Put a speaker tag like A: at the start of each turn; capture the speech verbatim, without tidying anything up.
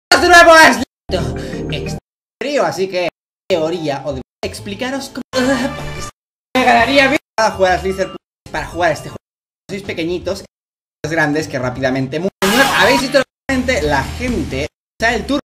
A: de nuevo es extra frío, así que en teoría o de explicaros cómo me ganaría bien a jugar a Slither para jugar este juego. Sois pequeñitos, grandes que rápidamente mueren. Habéis visto realmente la gente, o sea, el turno